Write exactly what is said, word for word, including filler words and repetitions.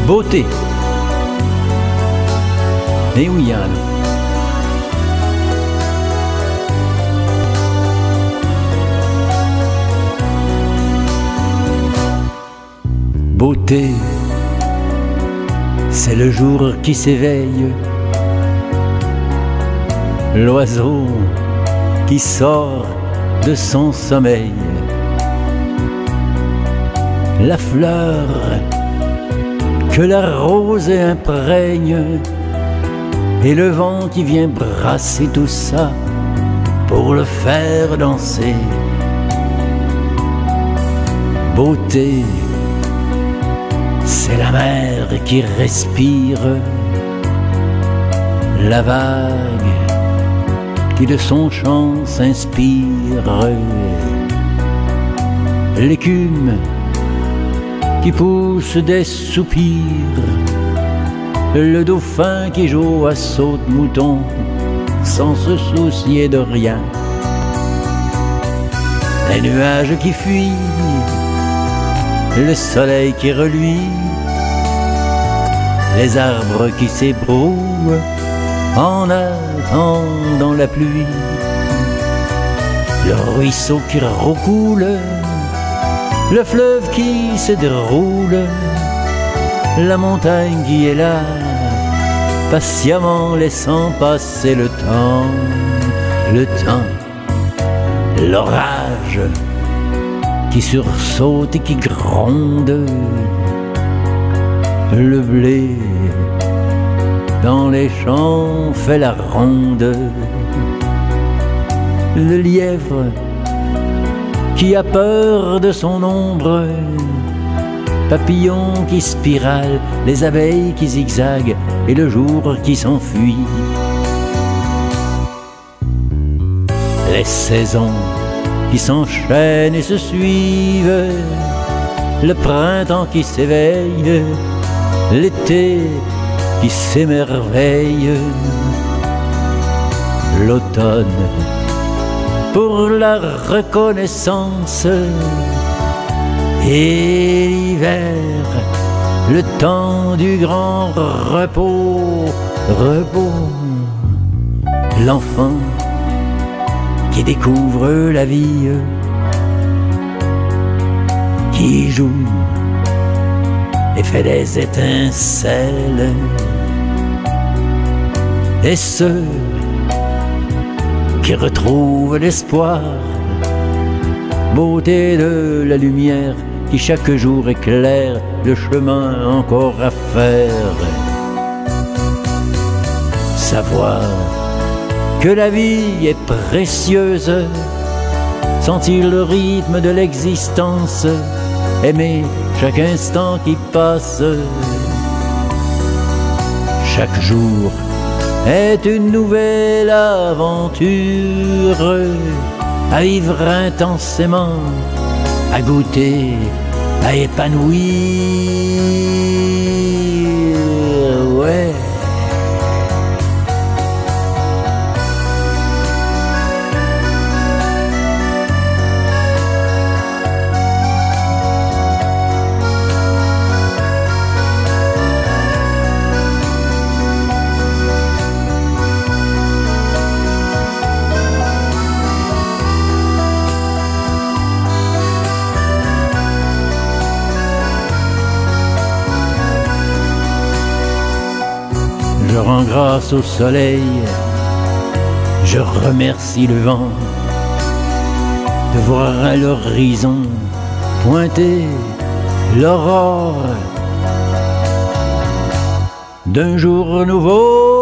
Beauté. Et oui, Yann. Beauté, c'est le jour qui s'éveille, l'oiseau qui sort de son sommeil, la fleur que la rose imprègne, et le vent qui vient brasser tout ça pour le faire danser. Beauté, c'est la mer qui respire, la vague qui de son chant s'inspire, l'écume qui pousse des soupirs, le dauphin qui joue à saute-mouton sans se soucier de rien, les nuages qui fuient, le soleil qui reluit, les arbres qui s'ébrouent en attendant la pluie, le ruisseau qui recoule, le fleuve qui se déroule, la montagne qui est là, patiemment laissant passer le temps, le temps, l'orage qui sursaute et qui gronde, le blé dans les champs fait la ronde, le lièvre qui a peur de son ombre, papillon qui spirale, les abeilles qui zigzaguent et le jour qui s'enfuit. Les saisons qui s'enchaînent et se suivent, le printemps qui s'éveille, l'été qui s'émerveille, l'automne pour la reconnaissance, et l'hiver, le temps du grand repos, repos. L'enfant qui découvre la vie, qui joue et fait des étincelles, et ceux qui retrouvent l'espoir, beauté de la lumière qui chaque jour éclaire le chemin encore à faire. Savoir que la vie est précieuse, sentir le rythme de l'existence, aimer chaque instant qui passe. Chaque jour est une nouvelle aventure, à vivre intensément, à goûter, à épanouir, ouais. Je rends grâce au soleil, je remercie le vent de voir à l'horizon pointer l'aurore d'un jour nouveau.